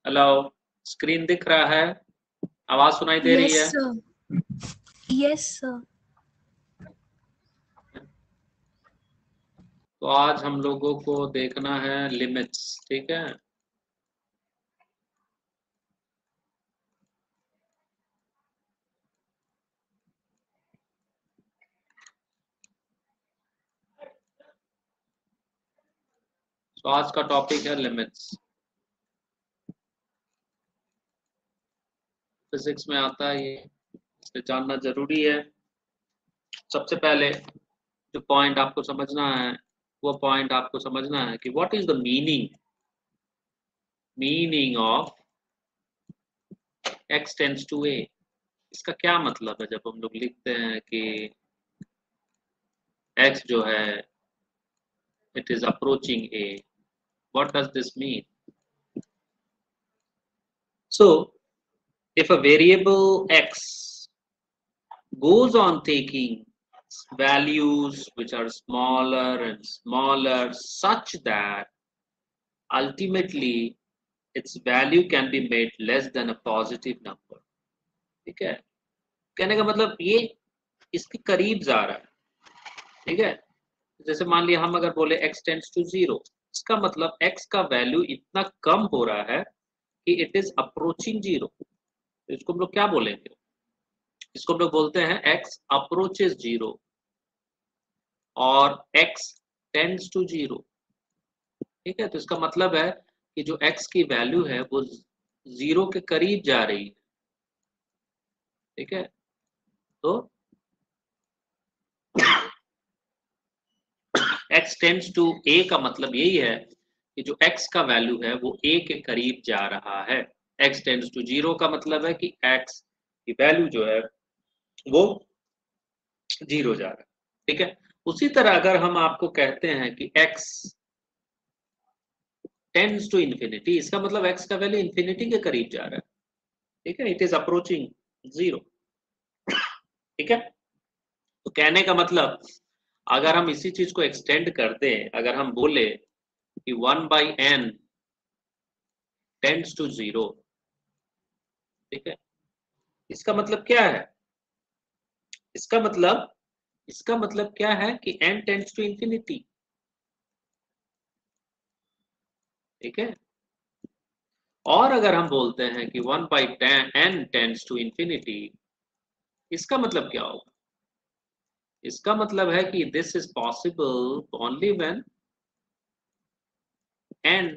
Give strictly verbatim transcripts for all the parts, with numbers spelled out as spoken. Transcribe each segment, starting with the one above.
Hello, screen दिख रहा है? आवाज सुनाई दे रही Yes, है? sir. Yes, sir. तो आज हम लोगों को देखना है लिमिट्स, ठीक है। तो आज का टॉपिक है लिमिट्स। फिजिक्स में आता है ये, इसे जानना जरूरी है। सबसे पहले जो पॉइंट आपको समझना है वो पॉइंट आपको समझना है कि what is the meaning meaning of x tends to a। इसका क्या मतलब है जब हम लोग लिखते हैं कि x जो है it is approaching a, what does this mean? So if a variable x goes on taking values which are smaller and smaller such that ultimately its value can be made less than a positive number, ठीक है। कहने का मतलब ये इसके करीब जा रहा है, ठीक है। जैसे मान लिया हम अगर बोले x टेंड्स टू जीरो, इसका मतलब x का वैल्यू इतना कम हो रहा है कि इट इज अप्रोचिंग जीरो। इसको हम लोग क्या बोलेंगे? इसको हम लोग बोलते हैं x अप्रोचेस जीरो और x टेंड्स टू जीरो, ठीक है। तो इसका मतलब है कि जो x की वैल्यू है वो जीरो के करीब जा रही है, ठीक है। तो x टेंड्स टू a का मतलब यही है कि जो x का वैल्यू है वो a के करीब जा रहा है। x टेंड्स टू जीरो का मतलब है कि x की वैल्यू जो है वो जीरो जा रहा है, ठीक है। उसी तरह अगर हम आपको कहते हैं कि x टेंड्स टू इंफिनिटी, इसका मतलब x का वैल्यू इंफिनिटी के करीब जा रहा है, ठीक है। इट इज अप्रोचिंग जीरो, ठीक है। तो कहने का मतलब अगर हम इसी चीज को एक्सटेंड कर दें, अगर हम बोले कि one by n tends to zero, ठीक है, इसका मतलब क्या है? इसका मतलब इसका मतलब क्या है कि n टेंड्स टू इंफिनिटी, ठीक है। और अगर हम बोलते हैं कि one by n tends to infinity, इसका मतलब क्या होगा? इसका मतलब है कि this is possible only when n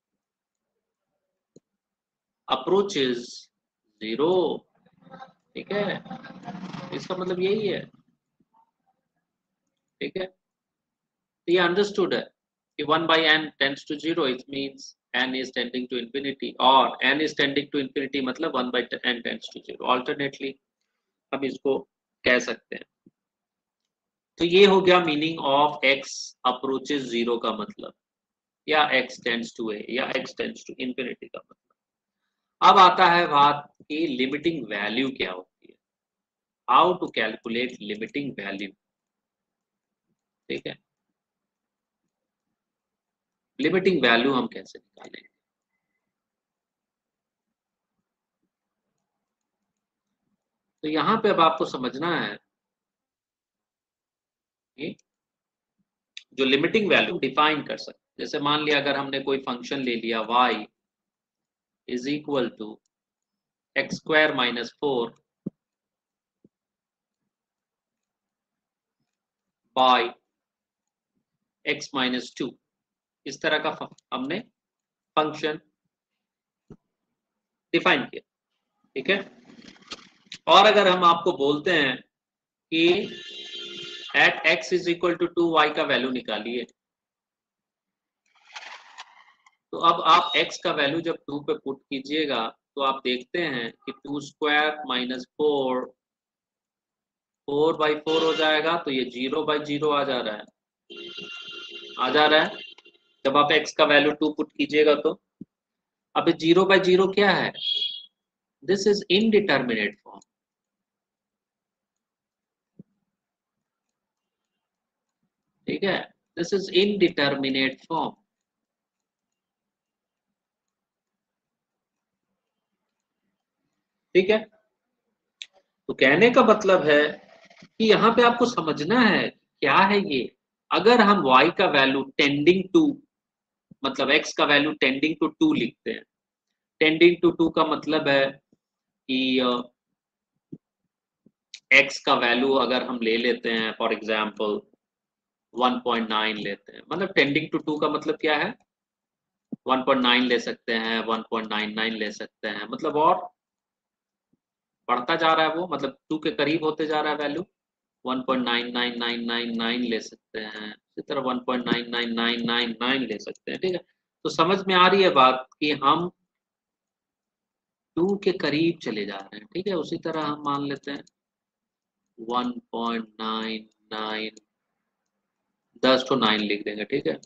approaches zero, ठीक है। इसका मतलब यही है, ठीक है। तो ये अंडरस्टूड है कि one by n tends to zero, it means n is tending to infinity, और n is tending to infinity मतलब one by n tends to zero। Alternately हम इसको कह सकते हैं। तो ये हो गया meaning of x approaches zero का मतलब, या x टेंड्स टू a, या x टेंड्स टू इंफिनिटी का मतलब। अब आता है बात कि लिमिटिंग वैल्यू क्या होती है, how to calculate limiting value, ठीक है। लिमिटिंग वैल्यू हम कैसे निकालेंगे? तो यहां पे अब आपको समझना है कि जो लिमिटिंग वैल्यू डिफाइन कर सकते, जैसे मान लिया अगर हमने कोई फंक्शन ले लिया y is equal to x square minus four by x minus two, इस तरह का हमने फंक्शन डिफाइन किया, ठीक है। और अगर हम आपको बोलते हैं कि at x is equal to two y का वैल्यू निकालिए, तो अब आप x का वैल्यू जब टू पे पुट कीजिएगा तो आप देखते हैं कि two square minus four four by four हो जाएगा, तो ये जीरो बाई जीरो आ जा रहा है, आ जा रहा है जब आप x का वैल्यू टू पुट कीजिएगा तो। अब जीरो बाई जीरो क्या है? दिस इज इनडिटर्मिनेट फॉर्म, ठीक है। दिस इज इनडिटर्मिनेट फॉर्म, ठीक है, तो कहने का मतलब है कि यहाँ पे आपको समझना है क्या है ये। अगर हम y का वैल्यू टेंडिंग टू, मतलब x का वैल्यू टेंडिंग टू टू लिखते हैं, टेंडिंग टू टू का मतलब है कि x का वैल्यू अगर हम ले लेते हैं for example one point nine लेते हैं, मतलब टेंडिंग टू टू का मतलब क्या है, वन पॉइंट नाइन ले सकते हैं, वन पॉइंट नाइन नाइन ले सकते हैं, मतलब और बढ़ता जा रहा है वो, मतलब टू के करीब होते जा रहा है value, one point nine nine nine nine nine ले सकते हैं, इसी तरह one point nine nine nine nine nine ले सकते हैं। ठीक है, तो समझ में आ रही है बात कि हम टू के करीब चले जा रहे हैं। ठीक है, उसी तरह हम मान लेते हैं वन पॉइंट नाइन नाइन, दस तो नाइन लिख देंगे। ठीक है,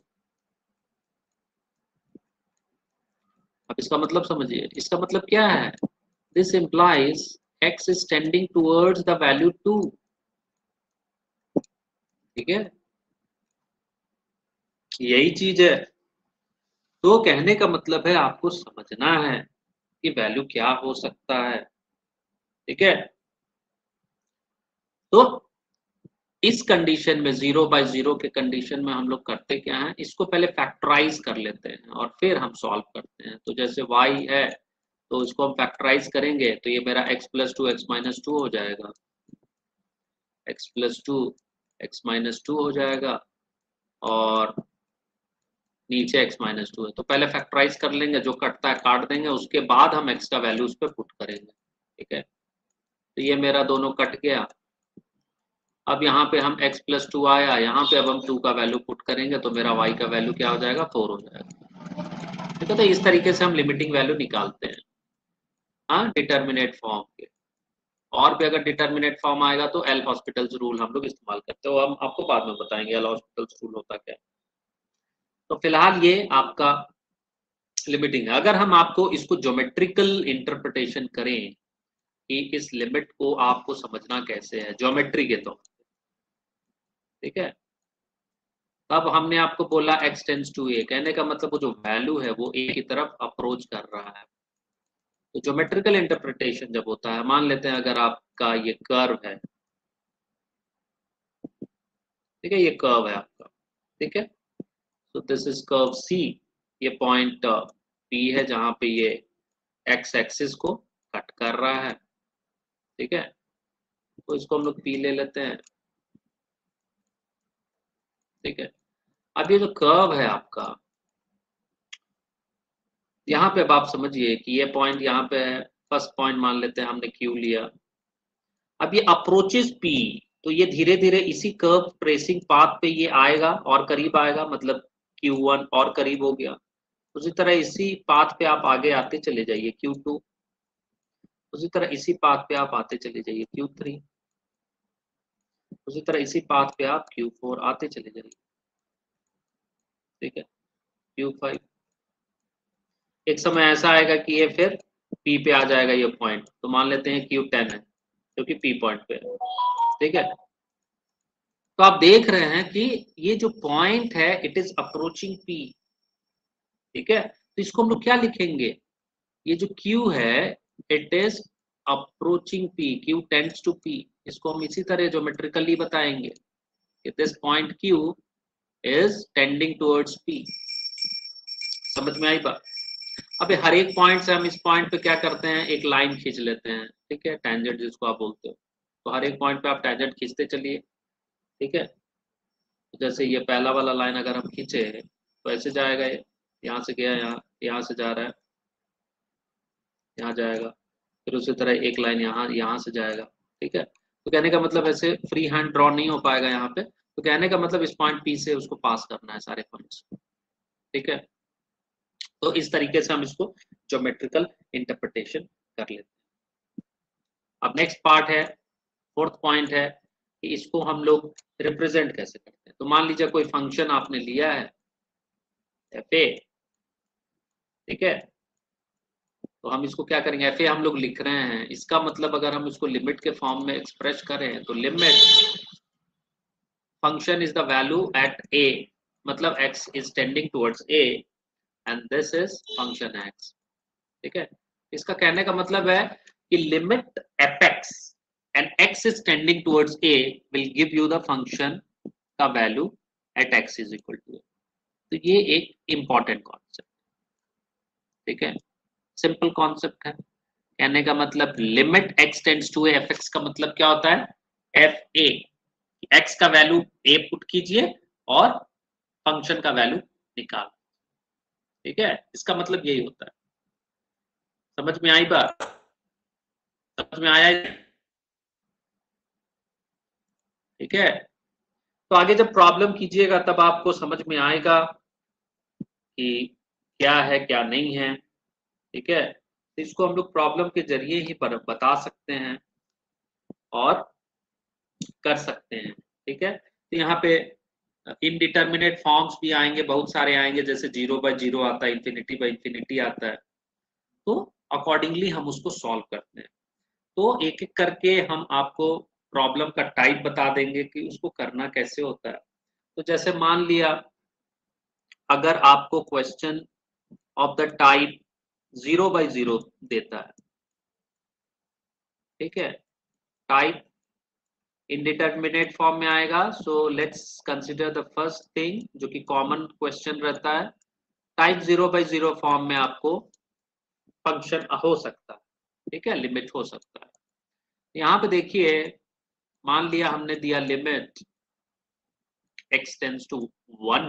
अब इसका मतलब समझिए, इसका मतलब क्या है, this implies x is tending towards the value two. ठीक है, यही चीज है। तो कहने का मतलब है आपको समझना है कि वैल्यू क्या हो सकता है। ठीक है, तो इस कंडीशन में, जीरो बाय जीरो के कंडीशन में हम लोग करते क्या है, इसको पहले फैक्टराइज कर लेते हैं और फिर हम सॉल्व करते हैं। तो जैसे y है तो इसको हम फैक्टराइज करेंगे तो ये मेरा x plus two x minus two हो जाएगा, x plus two x minus two हो जाएगा, और नीचे x माइनस टू है। तो पहले फैक्टराइज कर लेंगे, जो कटता है काट देंगे, उसके बाद हम x का वैल्यू उस पर पुट करेंगे। ठीक है, तो ये मेरा दोनों कट गया। अब यहाँ पे हम x प्लस टू आया, यहाँ पे अब हम टू का वैल्यू पुट करेंगे तो मेरा y का वैल्यू क्या हो जाएगा, फोर हो जाएगा। ठीक है, तो इस तरीके से हम लिमिटिंग वैल्यू निकालते हैं, हाँ, डिटर्मिनेट फॉर्म के। और भी अगर डिटर्मिनेट फॉर्म आएगा तो एल हॉस्पिटल्स रूल हम लोग इस्तेमाल करते हैं, वो हम आपको बाद में बताएंगे एल हॉस्पिटल्स रूल होता क्या है। तो फिलहाल ये आपका लिमिटिंग है। अगर हम आपको इसको ज्योमेट्रिकल इंटरप्रिटेशन करें कि इस लिमिट को आपको समझना कैसे है ज्योमेट्री के तौर, ठीक है, तब हमने आपको बोला x टेंड्स टू a, कहने का मतलब वो जो वैल्यू है वो a की तरफ अप्रोच कर रहा है। तो ज्योमेट्रिकल इंटरप्रिटेशन जब होता है, मान लेते हैं अगर आपका ये कर्व है, ठीक है, ये कर्व है आपका, ठीक है, तो दिस इज कर्व C, ये पॉइंट P है जहां पे ये x एक्सिस को कट कर रहा है। ठीक है, तो इसको हम लोग P ले लेते हैं। ठीक है, अब ये जो कर्व है आपका, यहाँ पे अब आप समझिए कि ये पॉइंट यहाँ पे है, फर्स्ट पॉइंट मान लेते हैं हमने Q लिया। अब ये अप्रोचेस P, तो ये धीरे धीरे इसी कर्व ट्रेसिंग पाथ पे ये आएगा और करीब आएगा, मतलब Q वन और करीब हो गया। उसी तरह इसी पाथ पे आप आगे आते चले जाइए Q टू, उसी तरह इसी पाथ पे आप आते चले जाइए Q थ्री, उसी तरह इसी पाथ पे आप Q फोर आते चले जाइए। ठीक है, Q फाइव, एक समय ऐसा आएगा कि ये फिर P पे आ जाएगा ये पॉइंट, तो मान लेते हैं Q टेन है जो कि P पॉइंट पे है। ठीक है, तो आप देख रहे हैं कि ये जो पॉइंट है इट इज अप्रोचिंग P। ठीक है, तो इसको हम लोग क्या लिखेंगे, ये जो Q है it is approaching P, Q tends to P। इसको हम इसी तरह ज्योमेट्रिकली बताएंगे कि this point Q is tending towards P। समझ में आई बात। अब हर एक पॉइंट से हम इस पॉइंट पे क्या करते हैं, एक लाइन खींच लेते हैं। ठीक है, टेंजेंट जिसको आप बोलते हो, तो हर एक पॉइंट पे आप टेंजेंट खींचते चलिए। ठीक है, जैसे ये पहला वाला लाइन अगर हम खींचे तो ऐसे जाएगा, ये यहाँ से गया, यहाँ यहाँ से जा रहा है, यहाँ जाएगा, फिर उसी तरह एक लाइन यहाँ यहाँ से जाएगा। ठीक है, तो कहने का मतलब ऐसे फ्री हैंड ड्रॉ नहीं हो पाएगा यहाँ पे, तो कहने का मतलब इस पॉइंट पी से उसको पास करना है सारे पॉइंट्स। ठीक है, तो इस तरीके से हम इसको ज्योमेट्रिकल इंटरप्रिटेशन कर लेते हैं। अब नेक्स्ट पार्ट है, फोर्थ पॉइंट है कि इसको हम लोग रिप्रेजेंट कैसे करते हैं। तो मान लीजिए कोई फंक्शन आपने लिया है एफ ए, ठीक है, तो हम इसको क्या करेंगे, एफ ए हम लोग लिख रहे हैं, इसका मतलब अगर हम इसको लिमिट के फॉर्म में एक्सप्रेस करें तो limit function is the value at a, मतलब x is tending towards a and this is function x। ठीक है, इसका कहने का मतलब है कि limit f x and x is tending towards a will give you the function का value at x is equal to a. तो ये एक इंपॉर्टेंट कॉन्सेप्ट, ठीक है, सिंपल कॉन्सेप्ट है। कहने का मतलब limit x tends to a f x का मतलब क्या होता है, एफ ए, एक्स का वैल्यू ए पुट कीजिए और फंक्शन का वैल्यू निकाल, ठीक है, इसका मतलब यही होता है। समझ में आई बात, समझ में आया, ठीक है। तो आगे जब प्रॉब्लम कीजिएगा तब आपको समझ में आएगा कि क्या है क्या नहीं है, ठीक है। इसको हम लोग प्रॉब्लम के जरिए ही पर बता सकते हैं और कर सकते हैं, ठीक है। तो यहाँ पे इनडिटर्मिनेट फॉर्म्स भी आएंगे, बहुत सारे आएंगे, जैसे जीरो बाय जीरो आता है, इंफिनिटी बाय इंफिनिटी आता है, तो अकॉर्डिंगली हम उसको सॉल्व करते हैं। तो एक एक करके हम आपको प्रॉब्लम का टाइप बता देंगे कि उसको करना कैसे होता है। तो जैसे मान लिया अगर आपको question of the type zero by zero देता है, ठीक है, टाइप इंडिटर्मिनेट फॉर्म में आएगा। So lets consider the first thing जो कि कॉमन क्वेश्चन रहता है, type zero by zero form में आपको फंक्शन हो सकता है, ठीक है, लिमिट हो सकता है। यहाँ पे देखिए, मान लिया हमने दिया limit x tends to one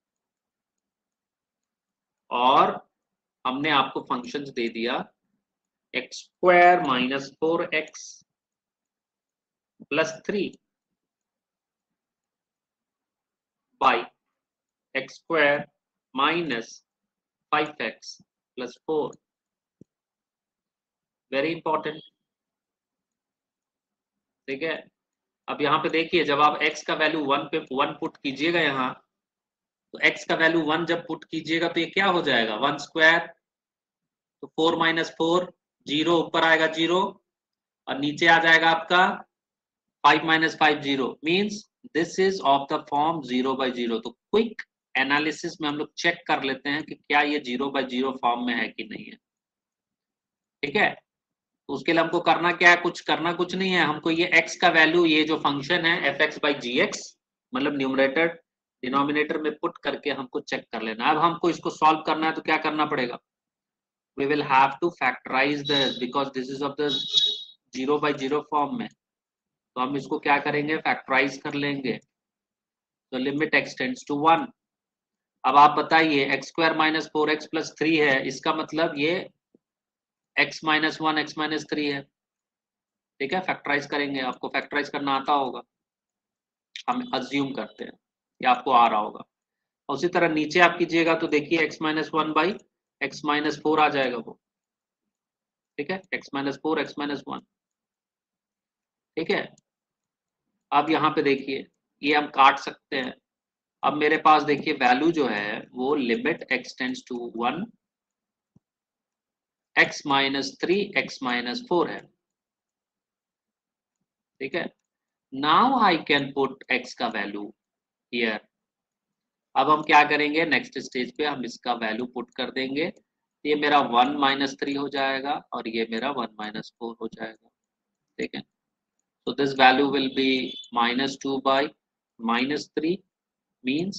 और हमने आपको फंक्शंस दे दिया x square minus four x plus three by x square minus five x plus four. Very important, ठीक है। अब यहाँ पे देखिए, जब आप x का वैल्यू वन पे वन पुट कीजिएगा यहाँ, तो x का वैल्यू वन जब पुट कीजिएगा तो ये क्या हो जाएगा, वन स्क्वायर, तो फोर माइनस फोर, जीरो ऊपर आएगा जीरो और नीचे आ जाएगा आपका five minus five, zero, means this is of the form zero by zero. तो क्विक एनालिसिस में हम लोग चेक कर लेते हैं कि क्या ये जीरो बाय जीरो फॉर्म में है कि नहीं है, ठीक है। तो उसके लिए हमको करना क्या है, कुछ करना कुछ नहीं है, हमको ये x का वैल्यू, ये जो फंक्शन है f x by g x, मतलब न्यूमरेटर डिनोमिनेटर में पुट करके हमको चेक कर लेना। अब हमको इसको सॉल्व करना है तो क्या करना पड़ेगा, we will have to factorize this because this is of the zero by zero form में, तो हम इसको क्या करेंगे, फैक्टराइज कर लेंगे। तो limit x tends to one. अब आप बताइए, x square minus four x plus three है, इसका मतलब ये x minus one x minus three है, ठीक है। फैक्टराइज करेंगे, आपको फैक्टराइज करना आता होगा, हम अज्यूम करते हैं कि आपको आ रहा होगा। उसी तरह नीचे आप कीजिएगा तो देखिए x minus one by x minus four आ जाएगा वो, ठीक है, x minus four x minus one, ठीक है। अब यहाँ पे देखिए, ये हम काट सकते हैं। अब मेरे पास देखिए वैल्यू जो है वो limit x tends to one x minus three x minus four है, ठीक है। Now I can put x का वैल्यू हियर। अब हम क्या करेंगे, नेक्स्ट स्टेज पे हम इसका वैल्यू पुट कर देंगे, ये मेरा वन माइनस थ्री हो जाएगा और ये मेरा वन माइनस फोर हो जाएगा, ठीक है। So this value will be minus two by minus three means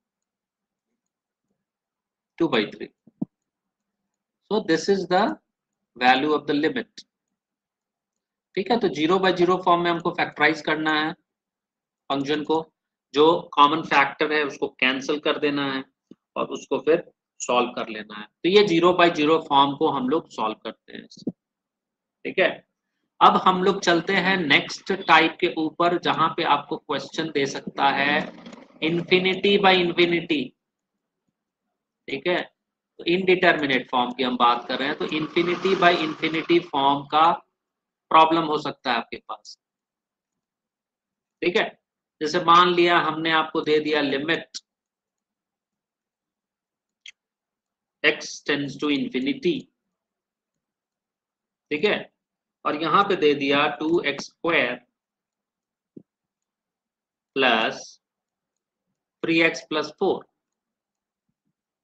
two by three. So this is the value of the limit. ठीक है, तो जीरो बाय जीरो फॉर्म में हमको फैक्टराइज करना है फंक्शन को, जो कॉमन फैक्टर है उसको कैंसिल कर देना है और उसको फिर सॉल्व कर लेना है। तो ये जीरो बाय जीरो फॉर्म को हम लोग सॉल्व करते हैं, ठीक है। अब हम लोग चलते हैं नेक्स्ट टाइप के ऊपर, जहां पे आपको क्वेश्चन दे सकता है इंफिनिटी बाय इंफिनिटी, ठीक है। तो इनडिटर्मिनेट फॉर्म की हम बात कर रहे हैं, तो इंफिनिटी बाय इंफिनिटी फॉर्म का प्रॉब्लम हो सकता है आपके पास, ठीक है। जैसे मान लिया हमने आपको दे दिया limit x tends to infinity, ठीक है, और यहां पे दे दिया two x square plus three x plus four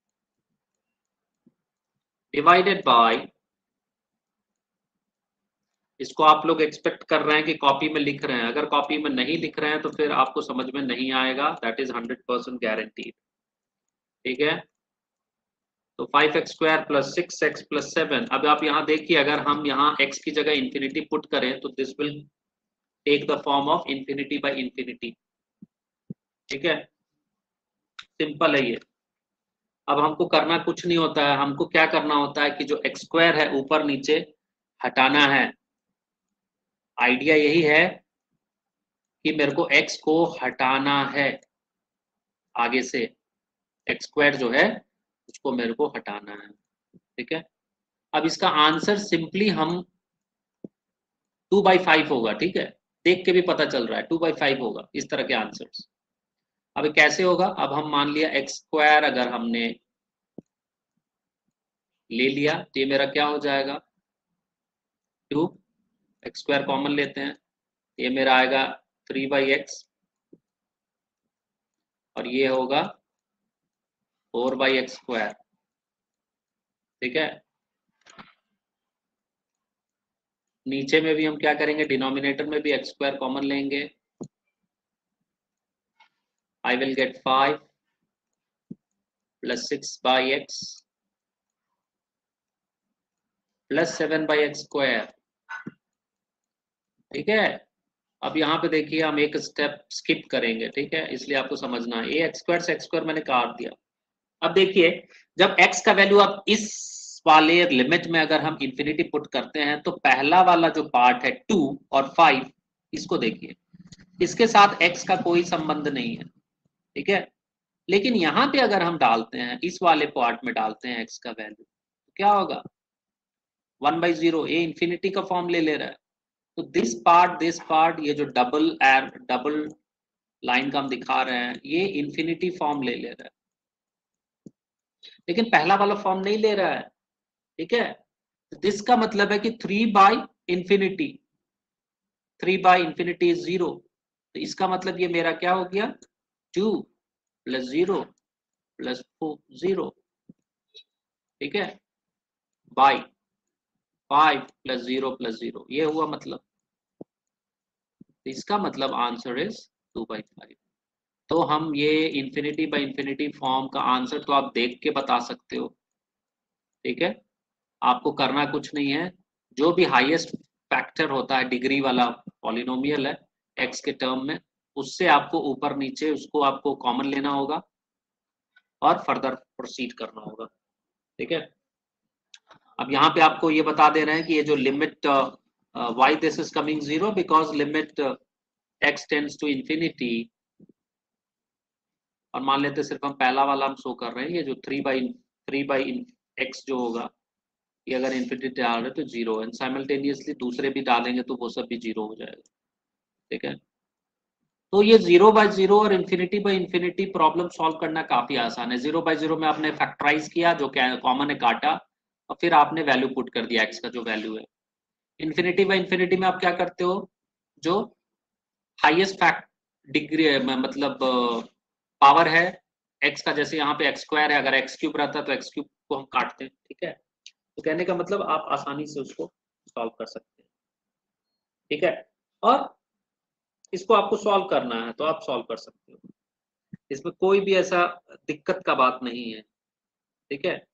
divided by इसको आप लोग एक्सपेक्ट कर रहे हैं कि कॉपी में लिख रहे हैं, अगर कॉपी में नहीं लिख रहे हैं तो फिर आपको समझ में नहीं आएगा, that is hundred percent guaranteed. ठीक है, तो five x square plus six x plus seven. अब आप यहाँ देखिए, अगर हम यहाँ x की जगह इंफिनिटी पुट करें तो this will take the form of infinity by infinity. ठीक है, सिंपल है ये। अब हमको करना कुछ नहीं होता है, हमको क्या करना होता है कि जो एक्स स्क्वायर है ऊपर नीचे हटाना है। आइडिया यही है कि मेरे को x को हटाना है, आगे से एक्स स्क्वायर जो है उसको मेरे को हटाना है। ठीक है, अब इसका आंसर सिंपली हम टू बाई फाइव होगा। ठीक है, देख के भी पता चल रहा है टू बाई फाइव होगा इस तरह के आंसर्स। अब कैसे होगा, अब हम मान लिया एक्स स्क्वायर अगर हमने ले लिया तो ये मेरा क्या हो जाएगा, टू एक्स स्क्वायर कॉमन लेते हैं, ये मेरा आएगा थ्री बाई एक्स और ये होगा फोर बाई एक्स स्क्वायर। ठीक है, नीचे में भी हम क्या करेंगे, डिनोमिनेटर में भी एक्स स्क्वायर कॉमन लेंगे। I will get five plus six by x plus seven by x square। ठीक है, अब यहाँ पे देखिए हम एक स्टेप स्किप करेंगे। ठीक है, इसलिए आपको समझना है, ये एक्स स्क्वायर से एक्स स्क्वायर मैंने काट दिया। अब देखिए, जब x का वैल्यू अब इस वाले लिमिट में अगर हम इंफिनिटी पुट करते हैं तो पहला वाला जो पार्ट है टू और फाइव, इसको देखिए, इसके साथ x का कोई संबंध नहीं है। ठीक है, लेकिन यहाँ पे अगर हम डालते हैं, इस वाले पार्ट में डालते हैं x का वैल्यू, तो क्या होगा, वन बाई जीरो, ये इंफिनिटी का फॉर्म ले ले रहा है। तो दिस पार्ट दिस पार्ट ये जो डबल एर डबल लाइन का हम दिखा रहे हैं, ये इंफिनिटी फॉर्म ले ले रहा है, लेकिन पहला वाला फॉर्म नहीं ले रहा है। ठीक है, दिस का मतलब है कि three by infinity, three by infinity is zero, तो इसका मतलब ये मेरा क्या हो गया, two plus zero plus four zero. ठीक है, by five plus zero plus zero, ये हुआ मतलब, इसका मतलब answer is two by five. तो हम ये इंफिनिटी बाई इंफिनिटी फॉर्म का आंसर तो आप देख के बता सकते हो। ठीक है, आपको करना कुछ नहीं है, जो भी हाईएस्ट फैक्टर होता है डिग्री वाला पॉलिनोमियल है एक्स के टर्म में, उससे आपको ऊपर नीचे उसको आपको कॉमन लेना होगा और फर्दर प्रोसीड करना होगा। ठीक है, अब यहाँ पे आपको ये बता दे रहे हैं कि ये जो limit y this is coming zero because limit x tends to infinity, और मान लेते सिर्फ हम पहला वाला हम शो कर रहे हैं, ये जो three by three by x जो होगा, ये अगर इंफिनिटी डाल रहे तो जीरो, एंड साइमल्टेनियसली दूसरे भी डालेंगे तो वो सब भी जीरो हो जाएगा। ठीक है, तो ये जीरो बाय जीरो और infinity by infinity problem solve करना काफी आसान है। जीरो बाय जीरो में आपने फैक्टराइज किया, जो कॉमन है काटा, और फिर आपने वैल्यू पुट कर दिया एक्स का जो वैल्यू है। इंफिनिटी बाय इंफिनिटी में आप क्या करते हो, जो हाईएस्ट फैक्ट डिग्री मतलब पावर है एक्स का, जैसे यहाँ पे एक्स स्क्वायर है, अगर एक्स क्यूब रहता तो एक्स क्यूब को हम काटते हैं। ठीक है, तो कहने का मतलब आप आसानी से उसको सॉल्व कर सकते हैं। ठीक है, और इसको आपको सॉल्व करना है तो आप सॉल्व कर सकते हो, इसमें कोई भी ऐसा दिक्कत का बात नहीं है। ठीक है,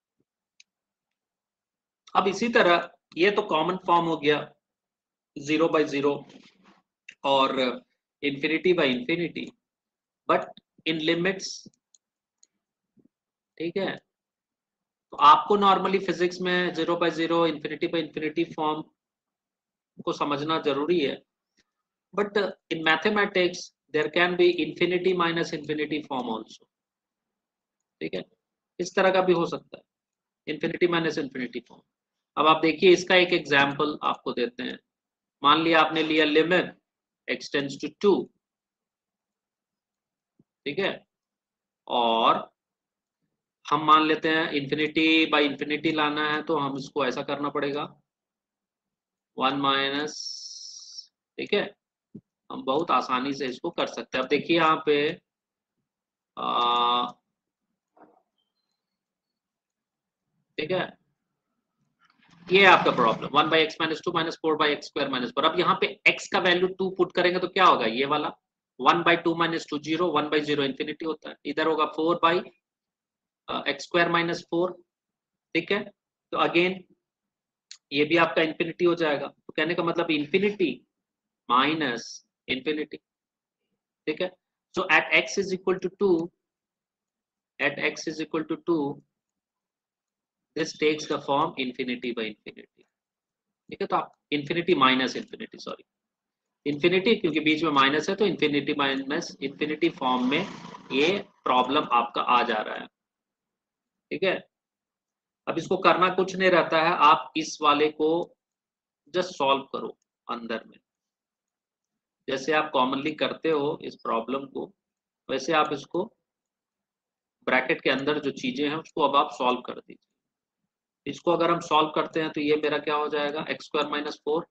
अब इसी तरह ये तो कॉमन फॉर्म हो गया जीरो बाय जीरो और infinity by infinity, but in limits. ठीक है, तो आपको नॉर्मली फिजिक्स में zero by zero infinity by infinity form को समझना जरूरी है, but in mathematics there can be infinity minus infinity form also. ठीक है, इस तरह का भी हो सकता है, इंफिनिटी माइनस इंफिनिटी फॉर्म। अब आप देखिए, इसका एक एग्जाम्पल आपको देते हैं। मान लिया आपने लिया limit x tends to two. ठीक है, और हम मान लेते हैं इंफिनिटी बाय इंफिनिटी लाना है, तो हम इसको ऐसा करना पड़ेगा, वन माइनस। ठीक है, हम बहुत आसानी से इसको कर सकते हैं। अब देखिए यहाँ पे ठीक है, ये आपका problem, one by x minus two minus four by x square minus four. अब यहाँ पे x का वैल्यू टू पुट करेंगे तो क्या होगा, ये वाला one by two minus two zero, one by zero infinity होता है, इधर होगा four by x square minus four. ठीक है, तो अगेन ये भी आपका इन्फिनिटी हो जाएगा। तो कहने का मतलब इन्फिनिटी माइनस इन्फिनिटी। ठीक है, so at x is equal to two, at x is equal to two, this takes the form infinity by infinity. ठीक है, तो आप infinity minus infinity, sorry infinity, क्योंकि बीच में माइनस है तो इन्फिनिटी माइनस इन्फिनिटी फॉर्म में ये प्रॉब्लम आपका आ जा रहा है। ठीक है, अब इसको करना कुछ नहीं रहता है, आप इस वाले को जस्ट सॉल्व करो अंदर में, जैसे आप कॉमनली करते हो इस प्रॉब्लम को, वैसे आप इसको ब्रैकेट के अंदर जो चीजें हैं उसको अब आप सॉल्व कर दीजिए। इसको अगर हम सॉल्व करते हैं तो ये मेरा क्या हो जाएगा, एक्स स्क्वायर माइनस फोर,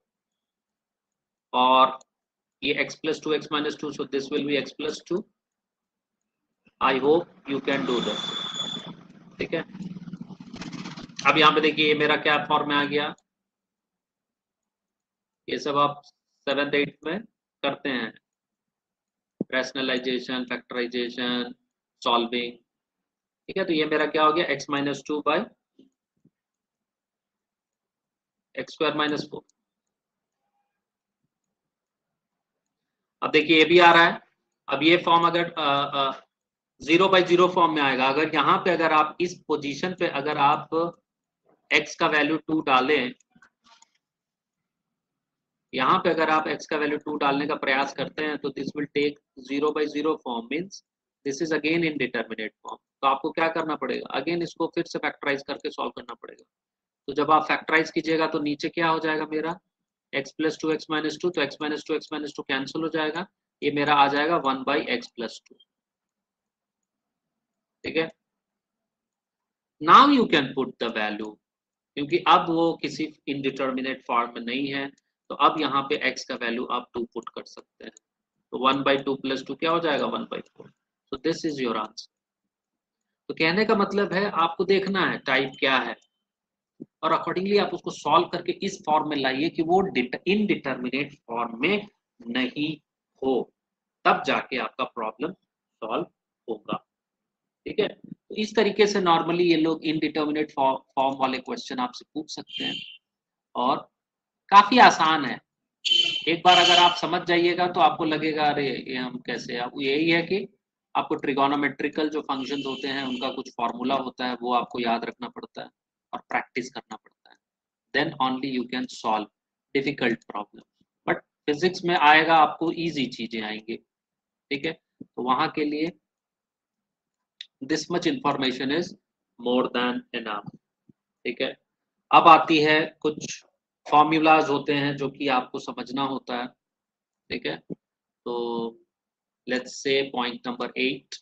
और ये x plus two x minus टू, so this will be x plus two. I hope you can do this। ठीक है, अब यहाँ पे देखिए ये मेरा क्या फॉर्म में आ गया, ये सब आप सेवेंथ एट में करते हैं, रैशनलाइजेशन, फैक्टराइजेशन, सॉल्विंग। ठीक है, तो ये मेरा क्या हो गया, x minus two by x square minus four. अब देखिए ये भी आ रहा है, अब ये फॉर्म अगर जीरो बाई जीरो फॉर्म में आएगा, अगर यहाँ पे अगर आप इस पोजीशन पे अगर आप x का वैल्यू टू डालें, यहाँ पे अगर आप x का वैल्यू टू डालने का प्रयास करते हैं तो this will take zero by zero form, means this is again indeterminate form. तो आपको क्या करना पड़ेगा, अगेन इसको फिर से फैक्टराइज करके सॉल्व करना पड़ेगा। तो जब आप फैक्टराइज कीजिएगा तो नीचे क्या हो जाएगा मेरा, x plus two x minus two, तो x minus two x minus two cancel हो जाएगा, ये मेरा आ जाएगा one by x plus two. ठीक है, now you can put the value, क्योंकि अब वो किसी इनडिटर्मिनेट फॉर्म में नहीं है, तो अब यहाँ पे x का वैल्यू आप टू पुट कर सकते हैं। तो one by two plus two क्या हो जाएगा, one by four. So this is your answer. तो कहने का मतलब है आपको देखना है टाइप क्या है, और अकॉर्डिंगली आप उसको सॉल्व करके इस फॉर्म में लाइए कि वो इनडिटर्मिनेट फॉर्म में नहीं हो, तब जाके आपका प्रॉब्लम सॉल्व होगा। ठीक है, तो इस तरीके से नॉर्मली ये लोग इनडिटर्मिनेट फॉर्म वाले क्वेश्चन आपसे पूछ सकते हैं, और काफी आसान है। एक बार अगर आप समझ जाइएगा तो आपको लगेगा अरे ये हम कैसे, आप यही है कि आपको ट्रिगोनोमेट्रिकल जो फंक्शंस होते हैं उनका कुछ फॉर्मूला होता है, वो आपको याद रखना पड़ता है और प्रैक्टिस करना पड़ता है, then only you can solve difficult problem. But physics में आएगा आपको इजी चीजें आएंगी। ठीक है, तो वहां के लिए this much information is more than enough. ठीक है, अब आती है कुछ फॉर्मूलाज होते हैं जो कि आपको समझना होता है। ठीक है, तो let's say point number eight.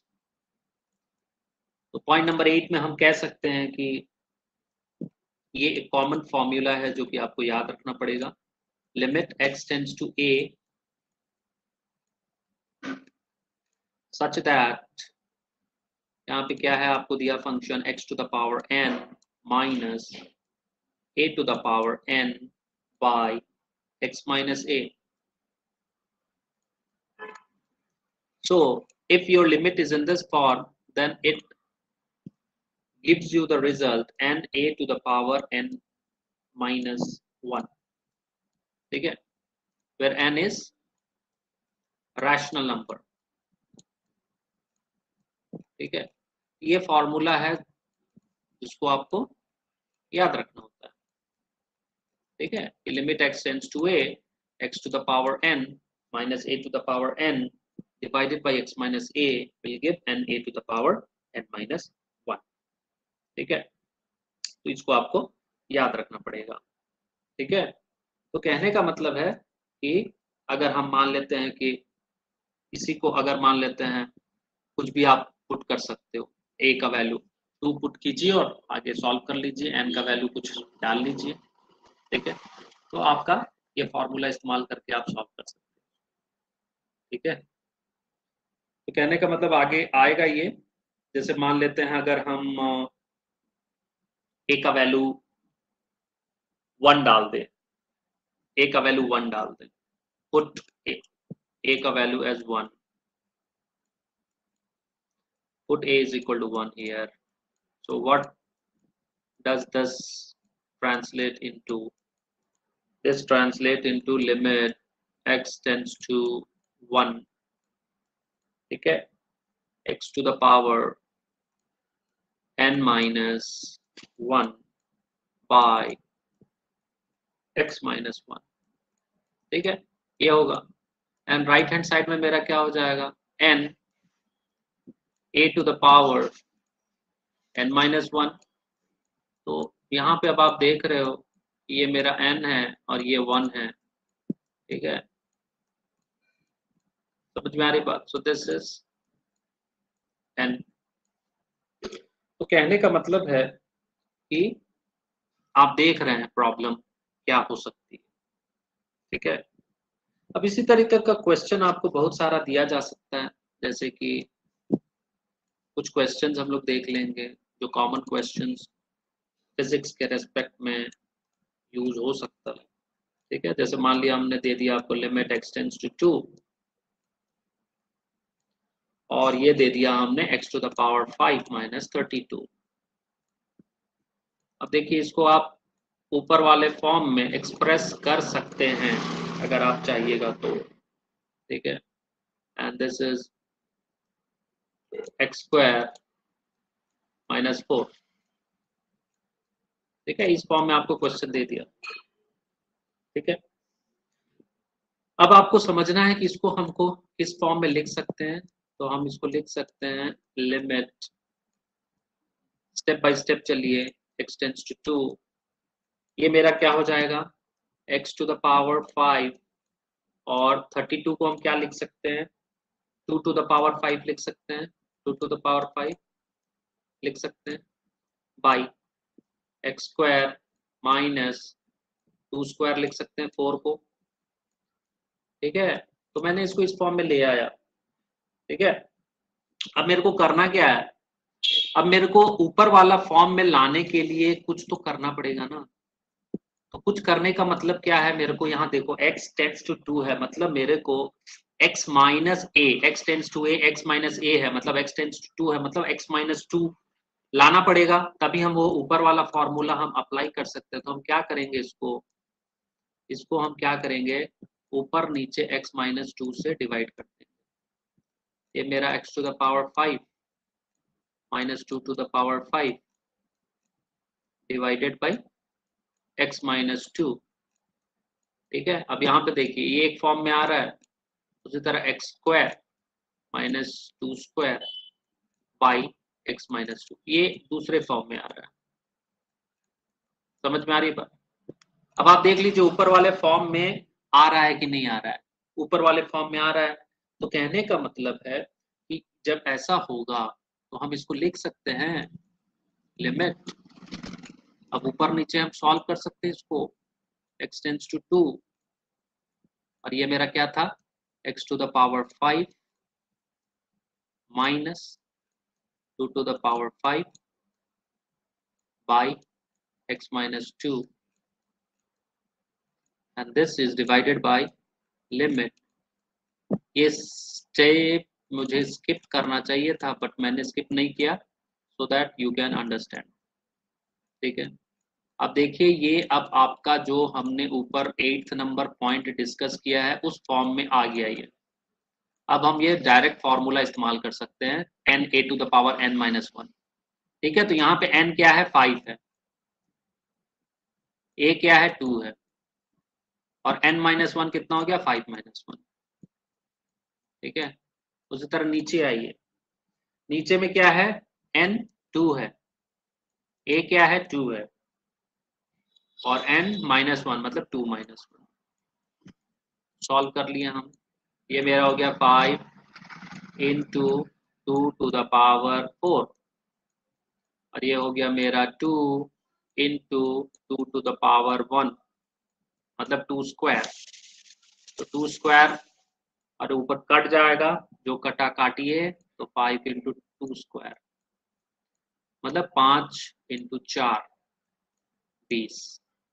तो पॉइंट नंबर एट में हम कह सकते हैं कि ये एक कॉमन फॉर्मूला है जो कि आपको याद रखना पड़ेगा, limit x tends to a such that, यहाँ पे क्या है आपको दिया function x to the power n minus a to the power n by x minus a. So if your limit is in this form, then it gives you the result n a to the power n minus one. ठीक है, where n is rational number. ठीक है, ये formula है जिसको आपको याद रखना होता है। ठीक है, limit x tends to a, x to the power n minus a to the power n divided by x minus a will give n a to the power n minus one. ठीक है, तो इसको आपको याद रखना पड़ेगा। ठीक है, तो कहने का मतलब है कि अगर हम मान लेते हैं कि इसी को अगर मान लेते हैं, कुछ भी आप पुट कर सकते हो, a का वैल्यू टू पुट कीजिए और आगे सॉल्व कर लीजिए, n का वैल्यू कुछ डाल लीजिए। ठीक है, तो आपका ये फॉर्मूला इस्तेमाल करके आप सॉल्व कर सकते हैं। ठीक है, तो कहने का मतलब आगे आएगा ये, जैसे मान लेते हैं अगर हम a का वैल्यू वन डाल दें, ए का वैल्यू वन डाल दें, पुट ए, ए का value as one, put a is equal to one here. So what does this translate into? This translate into limit x tends to one, ठीक है, x to the power n minus one by x minus one, ठीक है, ये होगा। And right hand side में मेरा क्या हो जाएगा, n a to the power n minus one। तो यहाँ पे अब आप देख रहे हो ये मेरा n है और ये वन है, ठीक है, समझ में आ रही बात। So this is n। तो कहने का मतलब है कि आप देख रहे हैं प्रॉब्लम क्या हो सकती है, ठीक है। अब इसी तरीके का क्वेश्चन आपको बहुत सारा दिया जा सकता है, जैसे कि कुछ क्वेश्चंस हम लोग देख लेंगे जो कॉमन क्वेश्चंस फिजिक्स के रेस्पेक्ट में यूज हो सकता है, ठीक है। जैसे मान लिया हमने दे दिया आपको limit x tends to two और ये दे दिया हमने x to the power five minus thirty two. अब देखिए इसको आप ऊपर वाले फॉर्म में एक्सप्रेस कर सकते हैं अगर आप चाहिएगा तो, ठीक है। And this is x square minus four, ठीक है, इस फॉर्म में आपको क्वेश्चन दे दिया, ठीक है। अब आपको समझना है कि इसको हमको किस फॉर्म में लिख सकते हैं, तो हम इसको लिख सकते हैं लिमिट, स्टेप बाय स्टेप चलिए, x टेंड्स टू टू, ये मेरा क्या हो जाएगा x to the power five और थर्टी टू को हम क्या लिख सकते हैं, two to the power five लिख सकते हैं, two to the power five लिख सकते हैं by x square minus two square लिख सकते हैं फोर को, ठीक है। तो मैंने इसको इस फॉर्म में ले आया, ठीक है। अब मेरे को करना क्या है, अब मेरे को ऊपर वाला फॉर्म में लाने के लिए कुछ तो करना पड़ेगा ना। तो कुछ करने का मतलब क्या है, मेरे को यहाँ देखो x टेंड्स टू टू है, मतलब मेरे को x minus a, x tends to a, x minus a है, मतलब x टेंड्स टू टू है, मतलब x माइनस टू लाना पड़ेगा, तभी हम वो ऊपर वाला फॉर्मूला हम अप्लाई कर सकते हैं। तो हम क्या करेंगे, इसको इसको हम क्या करेंगे, ऊपर नीचे x माइनस टू से डिवाइड कर देंगे। ये मेरा x to the power five minus two to the power five divided by x minus two, ठीक है। अब यहाँ पे देखिए ये एक फॉर्म में आ रहा है, उसी तरह x square minus two square by x minus two, ये दूसरे फॉर्म में आ रहा है, समझ में आ रही है बात। अब आप देख लीजिए ऊपर वाले फॉर्म में आ रहा है कि नहीं आ रहा है, ऊपर वाले फॉर्म में आ रहा है। तो कहने का मतलब है कि जब ऐसा होगा तो हम इसको लिख सकते हैं लिमिट, अब ऊपर नीचे हम सॉल्व कर सकते हैं इसको, x टेंड्स टू टू और ये मेरा क्या था x to the power five minus two to the power five by x minus two and this is divided by limit। ये स्टेप मुझे स्किप करना चाहिए था बट मैंने स्किप नहीं किया, so that you can understand, ठीक है। अब देखिए ये अब आपका जो हमने ऊपर एट्थ नंबर पॉइंट डिस्कस किया है उस फॉर्म में आ गया ये। अब हम ये डायरेक्ट फॉर्मूला इस्तेमाल कर सकते हैं n a to the power n minus one, ठीक है। तो यहाँ पे n क्या है, फाइव है, a क्या है, टू है, और n माइनस वन कितना हो गया, फाइव माइनस वन, ठीक है। उसी तरह नीचे आइए, नीचे में क्या है, n टू है, a क्या है, टू है, और n माइनस वन मतलब टू माइनस वन। सॉल्व कर लिया हम, ये मेरा हो गया five into two to the power four और ये हो गया मेरा two into two to the power one मतलब टू स्क्वायर। तो टू स्क्वायर और ऊपर कट जाएगा, जो कटा काटिए, तो फाइव इंटू टू स्क्वायर मतलब पांच इंटू चार बीस।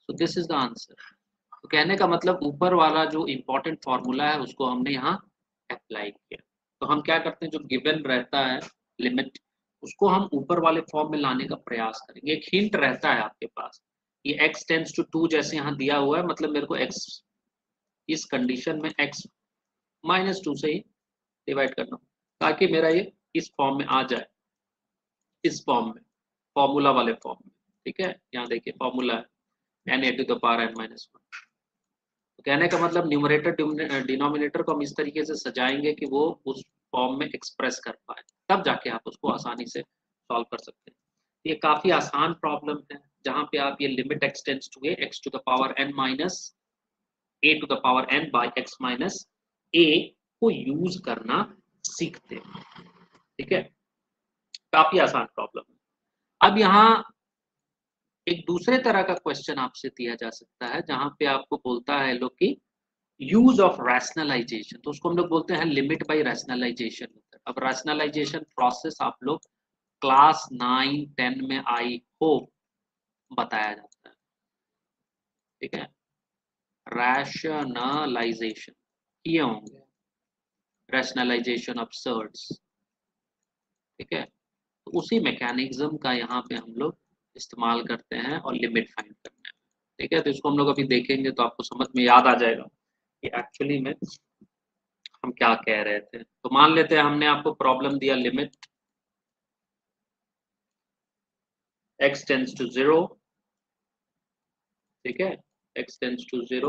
So this is the answer. तो कहने का मतलब ऊपर वाला जो इम्पोर्टेंट फॉर्मूला है उसको हमने यहाँ अप्लाई किया। तो हम क्या करते हैं, जो गिवन रहता है लिमिट, उसको हम ऊपर वाले फॉर्म में लाने का प्रयास करेंगे। एक हिंट रहता है आपके पास, ये x टेंड्स टू टू जैसे यहाँ दिया हुआ है, मतलब मेरे को x इस कंडीशन में x माइनस टू से ही डिवाइड करना, ताकि मेरा ये इस फॉर्म में आ जाए, इस फॉर्म में, फॉर्मूला वाले फॉर्म में। ठीक है, यहाँ देखिए फॉर्मूला है n a to the power n minus one. तो कहने का मतलब न्यूमरेटर डिनोमिनेटर को हम इस तरीके से सजाएंगे कि वो उस फॉर्म में एक्सप्रेस कर पाए, तब जाके आप उसको आसानी से सॉल्व कर सकते हैं। ये काफी आसान प्रॉब्लम है, जहां पे आप ये limit x tends to a x to the power n minus a to the power n by x minus a को यूज करना सीखते हैं। ठीक है, काफी आसान प्रॉब्लम है। अब यहाँ एक दूसरे तरह का क्वेश्चन आपसे दिया जा सकता है, जहां पे आपको बोलता है लोग कि यूज ऑफ रैशनलाइजेशन, तो उसको हम लोग बोलते हैं लिमिट बाय रैशनलाइजेशन मेथड। अब रैशनलाइजेशन प्रोसेस आप लोग क्लास नाइन टेन में आई हो बताया जाता है। ठीक है, रैशनलाइजेशन किए होंगे, रैशनलाइजेशन ऑफ सर्ट्स। ठीक है, तो उसी मैकेनिज्म का यहाँ पे हम लोग इस्तेमाल करते हैं और लिमिट फाइंड करते हैं। ठीक है, तो इसको हम लोग अभी देखेंगे तो आपको समझ में याद आ जाएगा कि एक्चुअली में हम क्या कह रहे थे। तो मान लेते हैं हमने आपको प्रॉब्लम दिया limit x tends to zero. ठीक है, x टेंड्स टू जीरो,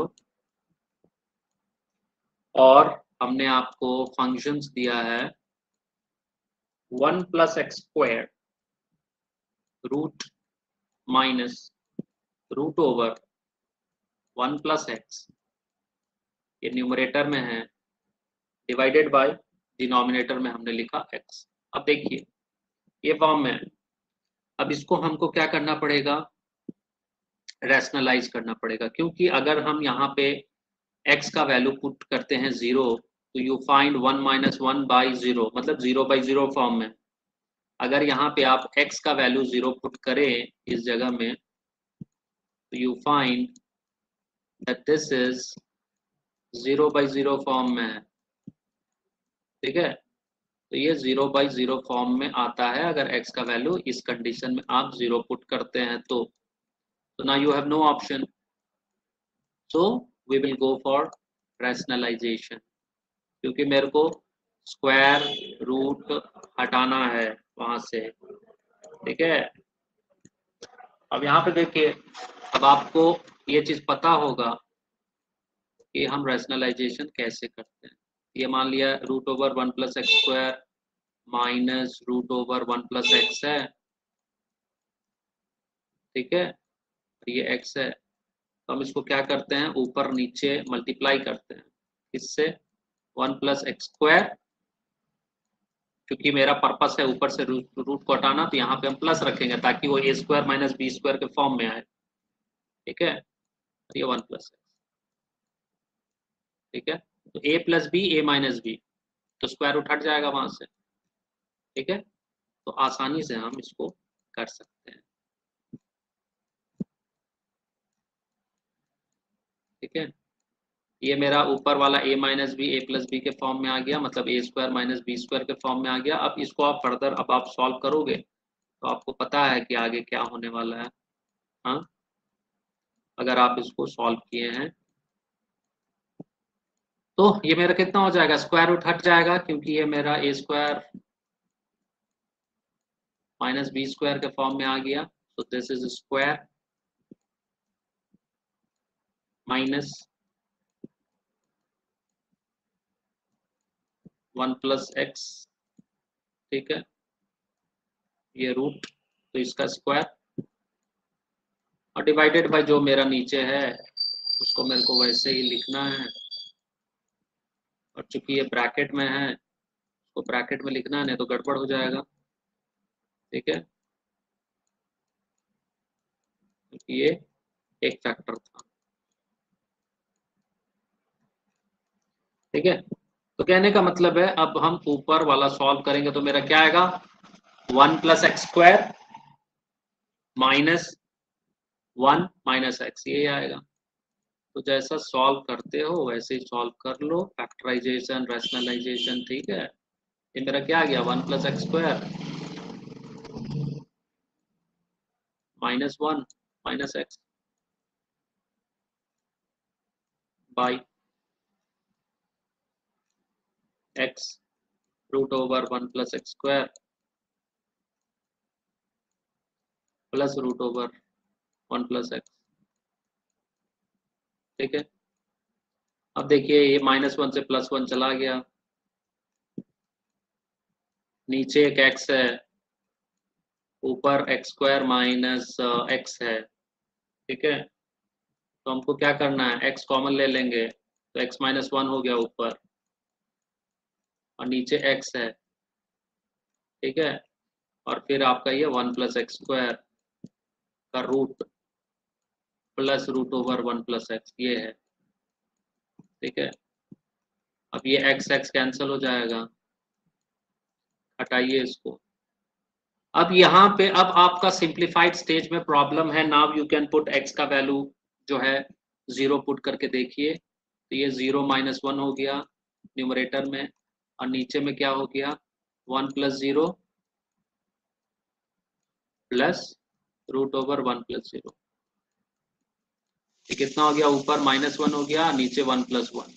और हमने आपको फंक्शंस दिया है one plus x square root minus root over one plus x, ये न्यूमरेटर में है, डिवाइडेड बाय डिनोमिनेटर में हमने लिखा x। अब देखिए ये फॉर्म में है। अब इसको हमको क्या करना पड़ेगा, रैशनलाइज करना पड़ेगा, क्योंकि अगर हम यहाँ पे x का वैल्यू पुट करते हैं जीरो, तो you find one minus one by zero, मतलब जीरो बाई जीरो फॉर्म में। अगर यहाँ पे आप x का वैल्यू जीरो पुट करें इस जगह में, तो you find that this is zero by zero form में है। ठीक है, तो ये जीरो बाई जीरो फॉर्म में आता है अगर x का वैल्यू इस कंडीशन में आप जीरो पुट करते हैं तो। So now you have no option. So we will go for rationalization, क्योंकि मेरे को स्क्वायर रूट हटाना है वहां से। ठीक है, अब यहाँ पे देखिए, अब आपको ये चीज पता होगा कि हम रैशनलाइजेशन कैसे करते हैं। ये मान लिया root over one plus x square minus root over one plus x है। ठीक है, ये x है, तो हम इसको क्या करते हैं, ऊपर नीचे मल्टीप्लाई करते हैं, इससे वन प्लस एक्स स्क्वायर, क्योंकि मेरा पर्पस है ऊपर से रूट रूट को हटाना, तो यहाँ पे हम प्लस रखेंगे ताकि वो a square minus b square के फॉर्म में आए। ठीक है, ये वन प्लस एक्स। ठीक है, तो a plus b a minus b, तो स्क्वायर रूट हट जाएगा वहां से। ठीक है, तो आसानी से हम इसको कर सकते हैं। ठीक है, ये मेरा ऊपर वाला a minus b a plus b के फॉर्म में आ गया, मतलब a square minus b square के फॉर्म में आ गया। अब इसको आप फर्दर अब आप सॉल्व करोगे तो आपको पता है कि आगे क्या होने वाला है। हाँ, अगर आप इसको सॉल्व किए हैं तो ये मेरा कितना हो जाएगा, स्क्वायर रूट हट जाएगा, क्योंकि ये मेरा a square minus b square के फॉर्म में आ गया। तो this is square minus one plus x. ठीक है, ये रूट, तो इसका स्क्वायर, और डिवाइडेड बाय जो मेरा नीचे है उसको मेरे को वैसे ही लिखना है, और चूंकि ये ब्रैकेट में है उसको ब्रैकेट में लिखना है, नहीं तो गड़बड़ हो जाएगा। ठीक है, क्योंकि ये एक फैक्टर था। ठीक है, तो कहने का मतलब है अब हम ऊपर वाला सॉल्व करेंगे तो मेरा क्या आएगा, one plus x square minus one minus x ये आएगा। तो जैसा सॉल्व करते हो वैसे ही सॉल्व कर लो, फैक्टराइजेशन, रैशनलाइजेशन, ठीक है। ये मेरा क्या आ गया, one plus x square minus one minus x by x root over one plus x square plus root over one plus x, ठीक है। अब देखिए ये माइनस वन से प्लस वन चला गया, नीचे एक एक्स है, ऊपर एक्स स्क्वायर माइनस एक्स है, ठीक है। तो हमको क्या करना है, एक्स कॉमन ले लेंगे तो एक्स माइनस वन हो गया ऊपर, और नीचे एक्स है, ठीक है। और फिर आपका ये वन प्लस एक्स स्क्वायर का root plus root over one plus x ये है, ठीक है। अब ये एक्स एक्स कैंसिल हो जाएगा, हटाइए इसको। अब यहाँ पे अब आपका सिंप्लीफाइड स्टेज में प्रॉब्लम है, now you can put x का वैल्यू जो है जीरो पुट करके देखिए, तो ये जीरो माइनस वन हो गया न्यूमरेटर में, और नीचे में क्या हो गया, one plus zero plus root over one plus zero, कितना हो गया, ऊपर माइनस वन हो गया, नीचे one plus one,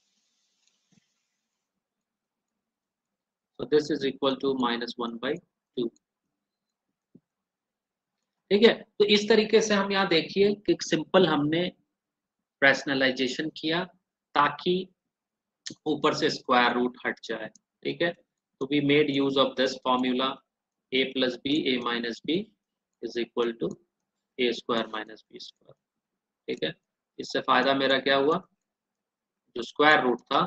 so this is equal to minus one by two, ठीक है। तो इस तरीके से हम यहाँ देखिए कि सिंपल हमने रैशनलाइजेशन किया ताकि ऊपर से स्क्वायर रूट हट जाए, ठीक है। तो we made use of this formula, a plus b a minus b is equal to a square minus b square, ठीक है। इससे फायदा मेरा क्या हुआ, जो स्क्वायर रूट था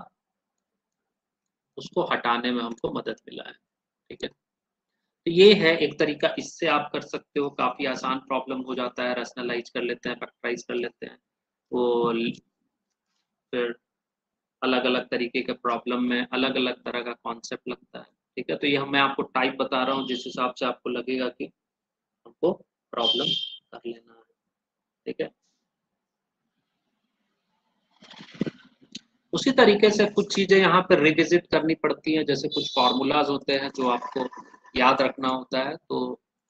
उसको हटाने में हमको मदद मिला है, ठीक है। तो ये है एक तरीका, इससे आप कर सकते हो, काफी आसान प्रॉब्लम हो जाता है, रैशनलाइज कर लेते हैं, फैक्टराइज कर लेते हैं, तो फिर अलग अलग तरीके के प्रॉब्लम में अलग अलग तरह का कॉन्सेप्ट लगता है, ठीक है। तो ये मैं आपको टाइप बता रहा हूँ जिस हिसाब से आपको लगेगा कि हमको प्रॉब्लम कर लेना है, ठीक है। उसी तरीके से कुछ चीजें यहाँ पर रिविजिट करनी पड़ती हैं, जैसे कुछ फॉर्मूलाज होते हैं जो आपको याद रखना होता है, तो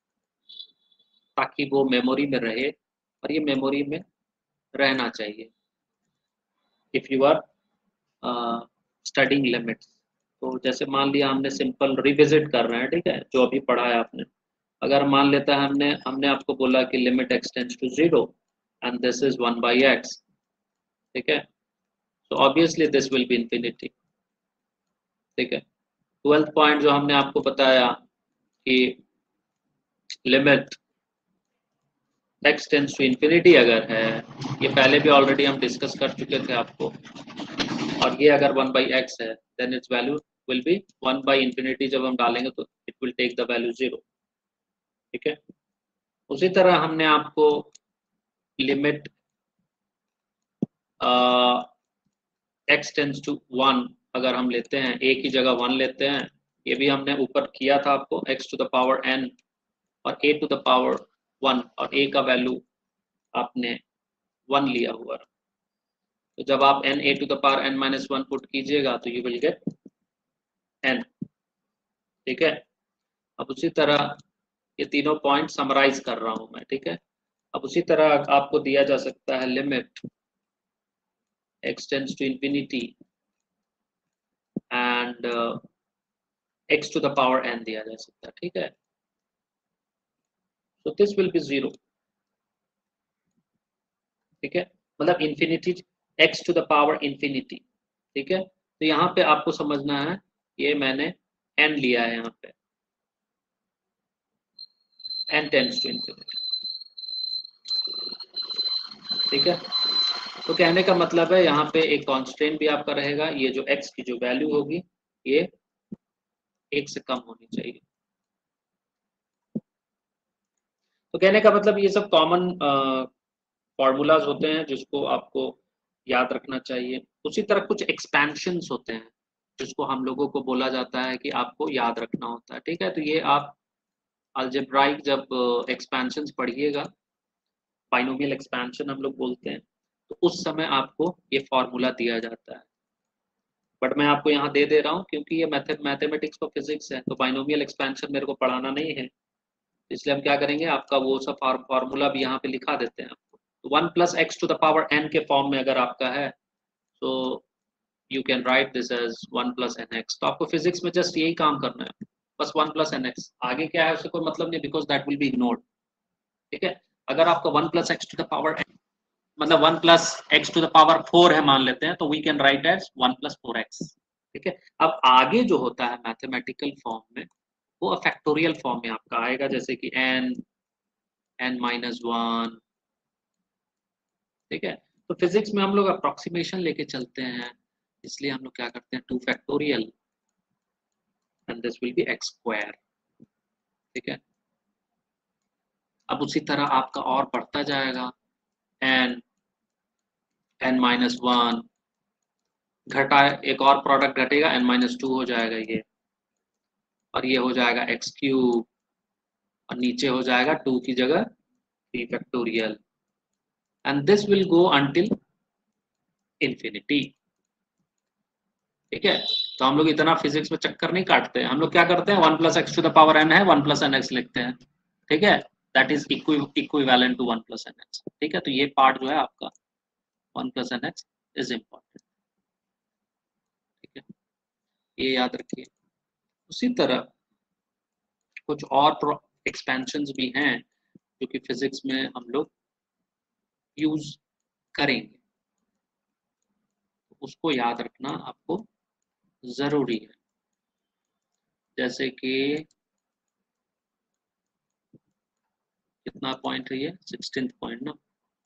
ताकि वो मेमोरी में रहे, और ये मेमोरी में रहना चाहिए if you are studying limits. तो जैसे मान लिया हमने सिंपल रिविजिट कर रहे हैं, ठीक है, जो अभी पढ़ा है आपने, अगर मान लेता है हमने हमने आपको बोला कि limit x tends to zero and this is one by x, ठीक है, तो obviously this will be infinity, ठीक है। ट्वेल्थ पॉइंट जो हमने आपको बताया कि limit x tends to infinity अगर है, ये पहले भी ऑलरेडी हम डिस्कस कर चुके थे आपको, और ये अगर वन बाई एक्स है then its value will be one by infinity, जब हम डालेंगे तो it will take the value zero, ठीक है। उसी तरह हमने आपको limit x tends to one अगर हम लेते हैं, एक ही जगह वन लेते हैं, ये भी हमने ऊपर किया था आपको, x to the power n और a to the power one, और ए का वैल्यू आपने वन लिया हुआ, तो जब आप n a to the power n minus one put कीजिएगा तो यू विल गेट एन, ठीक है। अब उसी तरह ये तीनों पॉइंट समराइज कर रहा हूं मैं, ठीक है। अब उसी तरह आपको दिया जा सकता है limit x tends to infinity and x to the power n दिया जा सकता है, ठीक है। so this will be zero, ठीक है, मतलब infinity x to the power infinity, ठीक है। तो यहाँ पे आपको समझना है, ये मैंने n लिया है यहाँ पे, n टेंड्स टू इंफिनिटी, ठीक है। तो कहने का मतलब है यहाँ पे एक कांस्टेंट भी आपका रहेगा, ये जो x की जो वैल्यू होगी ये एक से कम होनी चाहिए। तो कहने का मतलब ये सब कॉमन फॉर्मूलाज होते हैं जिसको आपको याद रखना चाहिए। उसी तरह कुछ एक्सपेंशंस होते हैं जिसको हम लोगों को बोला जाता है कि आपको याद रखना होता है, ठीक है। तो ये आप अलजेब्राइक जब एक्सपेंशंस पढ़िएगा बाइनोमियल एक्सपेंशन हम लोग बोलते हैं, तो उस समय आपको ये फॉर्मूला दिया जाता है। बट मैं आपको यहाँ दे दे रहा हूँ क्योंकि ये मैथ मैथमेटिक्स और फिजिक्स है, तो बाइनोमियल एक्सपेंशन मेरे को पढ़ाना नहीं है, इसलिए हम क्या करेंगे, आपका वो सब फॉर्मूला भी यहाँ पे लिखा देते हैं आपको। तो one plus x to the power n के फॉर्म में अगर आपका है तो you can write this as one plus n x. तो आपको फिजिक्स में जस्ट यही काम करना है, बस वन प्लस एन एक्स, आगे क्या है उससे कोई मतलब नहीं, because that will be ignored. ठीक है, अगर आपका one plus x to the power n मतलब one plus x to the power four है मान लेते हैं, तो we can write as one plus four x. ठीक है, अब आगे जो होता है मैथमेटिकल फॉर्म में वो फैक्टोरियल फॉर्म में आपका आएगा, जैसे कि एन एन माइनस वन। ठीक है, तो फिजिक्स में हम लोग अप्रोक्सीमेशन लेके चलते हैं, इसलिए हम लोग क्या करते हैं, two factorial and this will be x square. ठीक है, अब उसी तरह आपका और बढ़ता जाएगा, एन एन माइनस वन घटा, एक और प्रोडक्ट घटेगा, एन माइनस टू हो जाएगा ये, और ये हो जाएगा एक्स क्यूब, और नीचे हो जाएगा टू की जगह three factorial, and this will go until infinity. ठीक है, तो हम लोग इतना फिजिक्स में चक्कर नहीं काटते, हम लोग क्या करते हैं, one plus x to the power n है, वन प्लस एन एक्स लिखते हैं। ठीक है, that is equivalent to one plus n x. ठीक है, तो ये पार्ट जो है आपका one plus n x is important. ठीक है, ये याद रखिए। उसी तरह कुछ और एक्सपेंशंस भी हैं जो कि फिजिक्स में हम लोग यूज करेंगे, उसको याद रखना आपको जरूरी है। जैसे कि कितना पॉइंट है ये, सिक्सटीन्थ पॉइंट ना,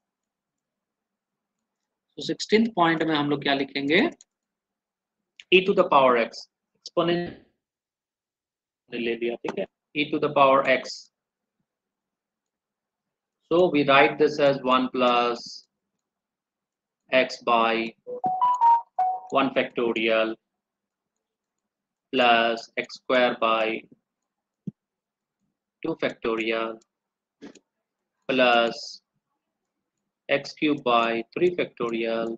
तो सिक्सटीन्थ पॉइंट में हम लोग क्या लिखेंगे, e to the power x exponent ले लिया। ठीक है, e to the power x, so we write this as one plus x by one factorial plus x square by two factorial plus x cube by three factorial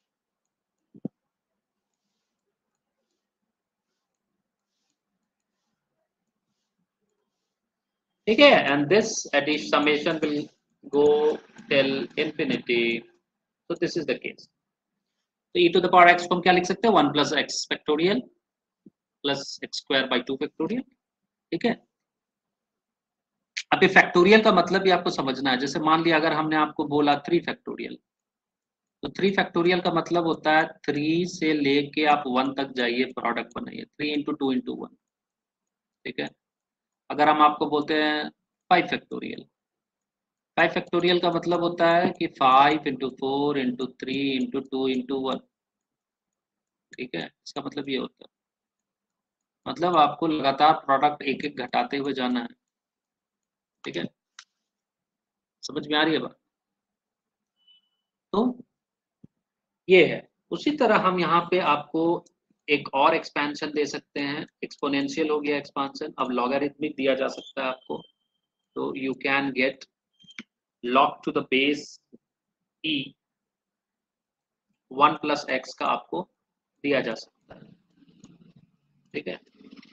ठीक है, and this addition summation will go till infinity, so this is the case। तो e to the power x को हम क्या लिख सकते हैं, one plus x factorial plus x square by two factorial। ठीक है, अब ये फैक्टोरियल का मतलब भी आपको समझना है। जैसे मान लिया अगर हमने आपको बोला थ्री फैक्टोरियल, तो थ्री फैक्टोरियल का मतलब होता है थ्री से लेके आप वन तक जाइए, प्रोडक्ट बनाइए, three into two into one. ठीक है, अगर हम आपको बोलते हैं फाइव फैक्टोरियल, फाइव फैक्टोरियल का मतलब होता है कि five into four into three into two into one. ठीक है, इसका मतलब ये होता है, मतलब आपको लगातार प्रोडक्ट एक एक घटाते हुए जाना है। ठीक है, समझ में आ रही है बात? तो ये है। उसी तरह हम यहाँ पे आपको एक और एक्सपेंशन दे सकते हैं, एक्सपोनेंशियल हो गया एक्सपांशन, अब लॉगरिथमिक दिया जा सकता है आपको, तो you can get log to the base e one plus x का आपको दिया जा सकता है। ठीक है,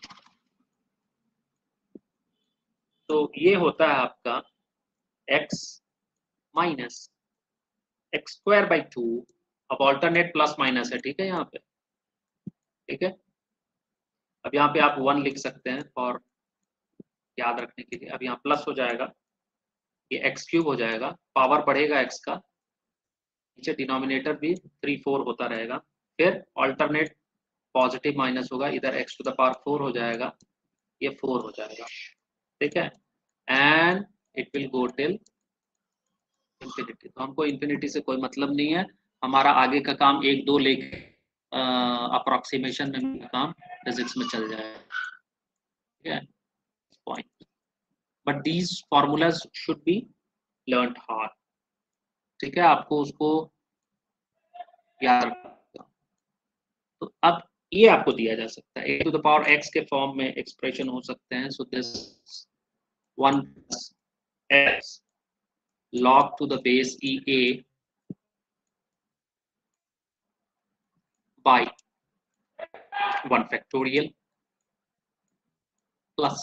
तो ये होता है आपका x minus x square by two, अब ऑल्टरनेट प्लस माइनस है। ठीक है, यहाँ पे ठीक है, अब यहाँ पे आप वन लिख सकते हैं और याद रखने के लिए, अब यहाँ प्लस हो जाएगा, ये एक्स क्यूब हो जाएगा, पावर बढ़ेगा एक्स का, नीचे डिनोमिनेटर भी थ्री फोर होता रहेगा, फिर ऑल्टरनेट पॉजिटिव माइनस होगा, इधर x to the power four हो जाएगा, ये फोर हो जाएगा। ठीक है, and it will go till infinity. तो हमको इंफिनिटी से कोई मतलब नहीं है, हमारा आगे का काम एक दो लेके अप्रोक्सीमेशन में काम फिजिक्स में चल जाएगा। ठीक है, point, but these formulas should be learn hard. ठीक है, आपको उसको याद रखना। तो अब ये आपको दिया जा सकता है, a to the power x के फॉर्म में एक्सप्रेशन हो सकते हैं, so this one plus x log to the base E A by one factorial plus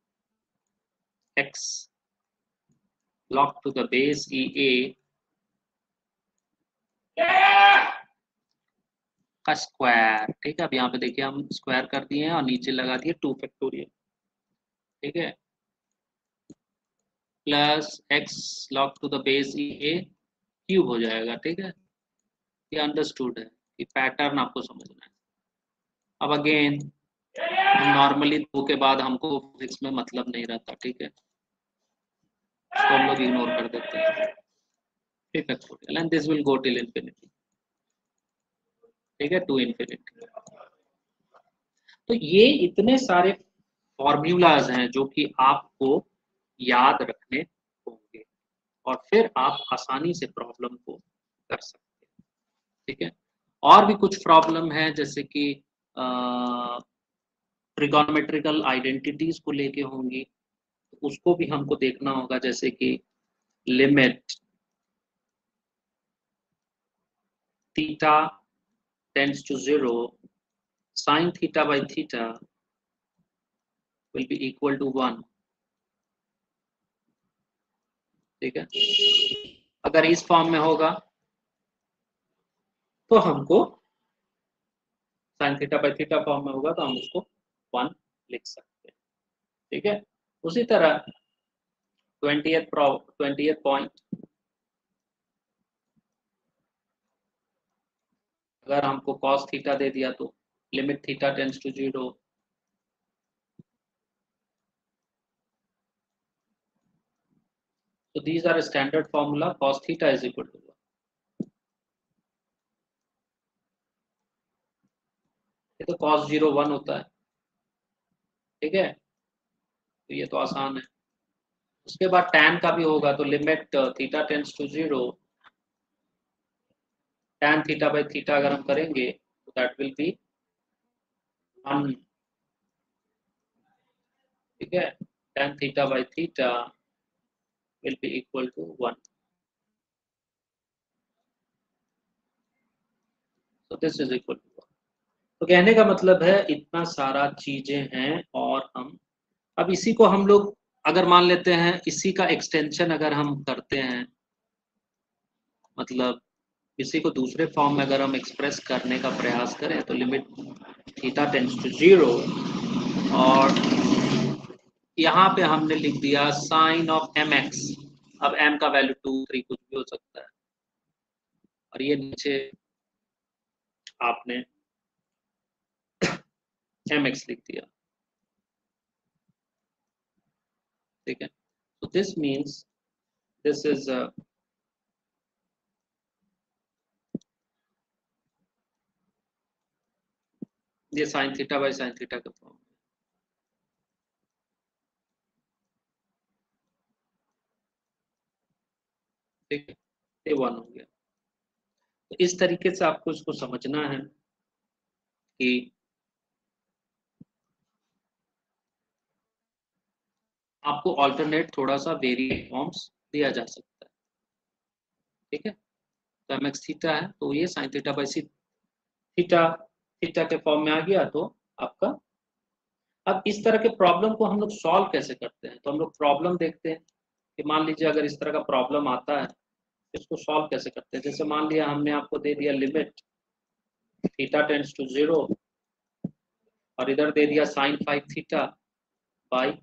x log to the base E A का स्क्वायर। ठीक है, अब यहाँ पे देखिए हम स्क्वायर कर दिए हैं और नीचे लगा दिए टू फैक्टोरियल। ठीक है, plus x log to the base e a cube हो जाएगा। ठीक है, ये अंडरस्टूड है कि पैटर्न आपको समझना है। अब अगेन नॉर्मली दो के बाद हमको फिजिक्स में मतलब नहीं रहता। ठीक है, तो हम लोग इग्नोर कर देते हैं three factorial and this will go till infinity. ठीक है, टू इंफिनिटी। तो ये इतने सारे फॉर्मूलाज हैं जो कि आपको याद रखने होंगे और फिर आप आसानी से प्रॉब्लम को कर सकते हैं। ठीक है, और भी कुछ प्रॉब्लम है जैसे कि ट्रिगोनोमेट्रिकल आइडेंटिटीज को लेके होंगी, तो उसको भी हमको देखना होगा। जैसे कि limit theta tends to zero sine theta by theta will be equal to one. ठीक है, अगर इस फॉर्म में होगा तो हमको sine theta by theta form में होगा तो हम उसको वन लिख सकते हैं। ठीक है, उसी तरह ट्वेंटियथ ट्वेंटियथ पॉइंट, अगर हमको cos थीटा दे दिया तो limit theta tends to zero so these are a standard formula cos theta is equal to one। ये तो cos जीरो वन होता है। ठीक है, तो ये तो आसान है। उसके बाद tan का भी होगा तो limit theta tends to zero tan theta by theta अगर हम करेंगे तो दैट विल बी वन। ठीक है, tan theta by theta will be equal to one. so this is equal to one। तो कहने का मतलब है इतना सारा चीजें हैं और हम अब इसी को हम लोग अगर मान लेते हैं इसी का एक्सटेंशन अगर हम करते हैं, मतलब इसी को दूसरे फॉर्म में अगर हम एक्सप्रेस करने का प्रयास करें तो limit theta tends to zero और यहाँ पे हमने लिख दिया साइन ऑफ एम एक्स। अब एम का वैल्यू टू थ्री कुछ भी हो सकता है और ये नीचे आपने एम एक्स लिख दिया। ठीक है, so this means this is a ये sine theta by sine theta का फॉर्म। ठीक है, ये वन हो गया। तो इस तरीके से आपको इसको समझना है कि आपको ऑल्टरनेट थोड़ा सा वेरिएट फॉर्म्स दिया जा सकता है। ठीक है, तो एम एक्स थीटा है तो ये sine theta by c theta theta के फॉर्म में आ गया। तो आपका अब इस तरह के प्रॉब्लम को हम लोग सॉल्व कैसे करते हैं, तो हम लोग प्रॉब्लम देखते हैं कि मान लीजिए अगर इस तरह का प्रॉब्लम आता है इसको सॉल्व कैसे करते हैं। जैसे मान लिया हमने आपको दे दिया limit theta tends to zero और इधर दे दिया sine five theta by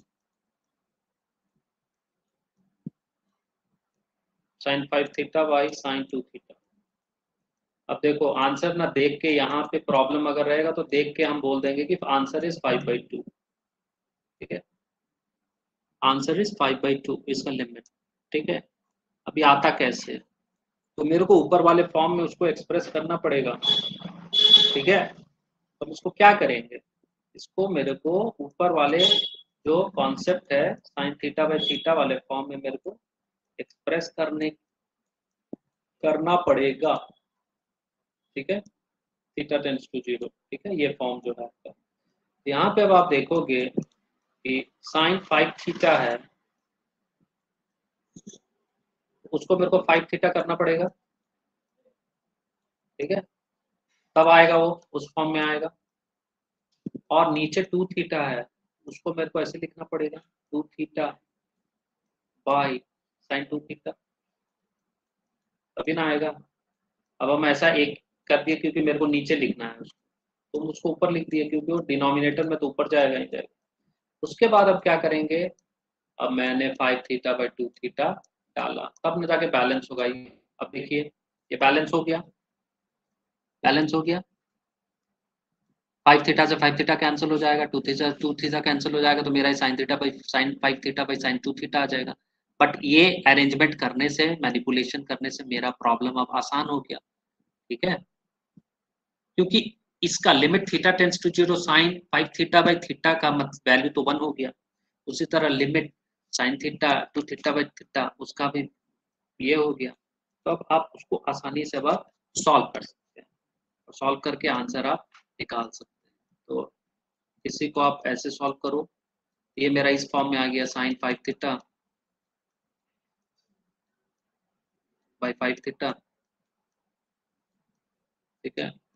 sine five theta by sine two theta. अब देखो आंसर ना देख के यहाँ पे प्रॉब्लम अगर रहेगा तो देख के हम बोल देंगे कि answer is five by two. ठीक है, answer is five by two इसका लिमिट। ठीक है, अभी आता कैसे, तो मेरे को ऊपर वाले फॉर्म में उसको एक्सप्रेस करना पड़ेगा। ठीक है, तो हम इसको क्या करेंगे, इसको मेरे को ऊपर वाले जो कॉन्सेप्ट है साइन थीटा बाई थीटा वाले फॉर्म में मेरे को एक्सप्रेस करने करना पड़ेगा। ठीक है, थीटा टेंड्स टू जीरो। ठीक है, ये फॉर्म जो है आपका। यहाँ पे अब आप देखोगे कि साइन फाइव थीटा है उसको मेरे को फाइव थीटा करना पड़ेगा, ठीक है, तब आएगा वो, उस फॉर्म में आएगा। और नीचे टू थीटा है, उसको मेरे को ऐसे लिखना पड़ेगा, two theta by sine two theta, तभी ना आएगा। अब हम ऐसा एक कर दिए क्योंकि मेरे को नीचे लिखना है उसको, तुम तो उसको ऊपर लिख दिए क्योंकि वो डिनोमिनेटर में तो ऊपर जाएगा ही जाएगा। उसके बाद अब क्या करेंगे, अब मैंने five theta by two theta डाला, तब ना जाके बैलेंस होगा ये। अब देखिए ये बैलेंस हो गया, बैलेंस हो गया, फाइव थीटा से फाइव थीटा कैंसिल हो जाएगा, two theta two theta cancel हो जाएगा, तो मेरा sine theta by sine five theta by sine two theta आ जाएगा। बट ये अरेंजमेंट करने से, मैनिपुलेशन करने से मेरा प्रॉब्लम अब आसान हो गया, ठीक है, क्योंकि इसका limit theta tends to zero sine five theta by theta का वैल्यू तो वन हो गया, उसी तरह limit sine theta two theta by theta उसका भी ये हो गया। तो अब आप उसको आसानी से अब सॉल्व कर सकते हैं, और सॉल्व करके आंसर आप निकाल सकते हैं। तो किसी को आप ऐसे सॉल्व करो, ये मेरा इस फॉर्म में आ गया, sine five theta by five theta, ठीक है।